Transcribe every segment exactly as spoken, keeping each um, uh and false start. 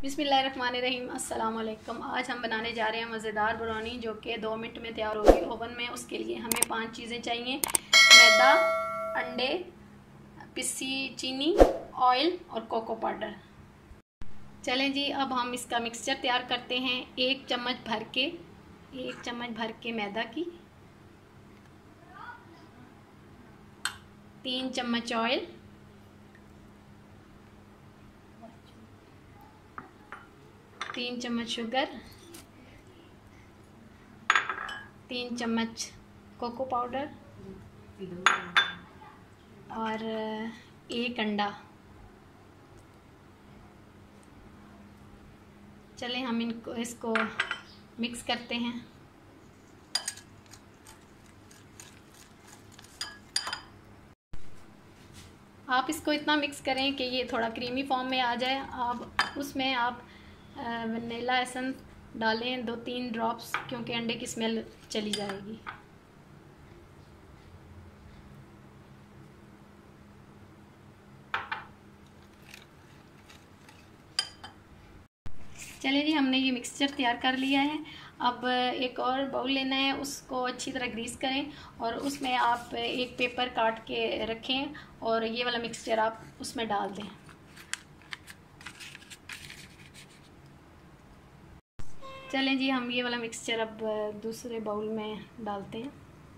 बिस्मिल्लाहिर्रहमानिर्रहीम अस्सलाम वालेकुम। आज हम बनाने जा रहे हैं मज़ेदार ब्राउनी जो कि दो मिनट में तैयार होगी ओवन में। उसके लिए हमें पांच चीज़ें चाहिए: मैदा, अंडे, पिसी चीनी, ऑयल और कोको पाउडर। चलें जी, अब हम इसका मिक्सचर तैयार करते हैं। एक चम्मच भर के एक चम्मच भर के मैदा की, तीन चम्मच ऑयल, तीन चम्मच शुगर, तीन चम्मच कोको पाउडर और एक अंडा। चलें हम इनको इसको मिक्स करते हैं। आप इसको इतना मिक्स करें कि ये थोड़ा क्रीमी फॉर्म में आ जाए। आप उसमें आप वनीला एसेंस डालें दो तीन ड्रॉप्स, क्योंकि अंडे की स्मेल चली जाएगी। चलिए जी, हमने ये मिक्सचर तैयार कर लिया है। अब एक और बाउल लेना है, उसको अच्छी तरह ग्रीस करें और उसमें आप एक पेपर काट के रखें और ये वाला मिक्सचर आप उसमें डाल दें। चलें जी, हम ये वाला मिक्सचर अब दूसरे बाउल में डालते हैं।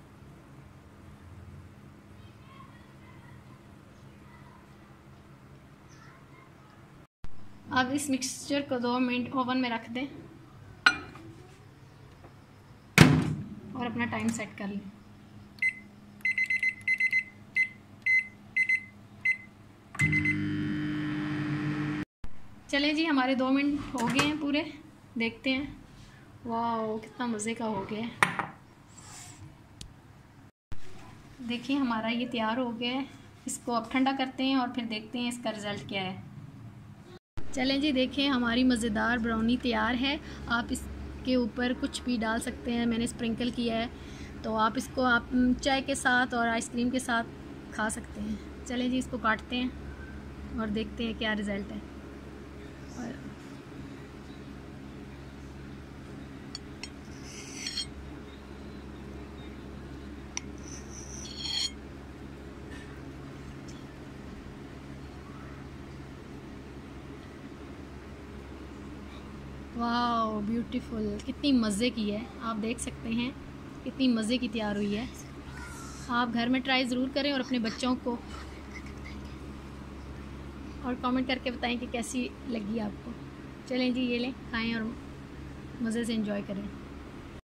अब इस मिक्सचर को दो मिनट ओवन में रख दें और अपना टाइम सेट कर लें। चलें जी, हमारे दो मिनट हो गए हैं पूरे। देखते हैं। वाह, कितना मज़े का हो गया है। देखिए, हमारा ये तैयार हो गया है। इसको अब ठंडा करते हैं और फिर देखते हैं इसका रिज़ल्ट क्या है। चलें जी, देखें हमारी मज़ेदार ब्राउनी तैयार है। आप इसके ऊपर कुछ भी डाल सकते हैं। मैंने स्प्रिंकल किया है, तो आप इसको आप चाय के साथ और आइसक्रीम के साथ खा सकते हैं। चलें जी, इसको काटते हैं और देखते हैं क्या रिज़ल्ट है। और वाह, ब्यूटीफुल, कितनी मज़े की है। आप देख सकते हैं कितनी मज़े की तैयार हुई है। आप घर में ट्राई ज़रूर करें और अपने बच्चों को और कमेंट करके बताएं कि कैसी लगी आपको। चलें जी, ये लें, खाएं और मज़े से एंजॉय करें।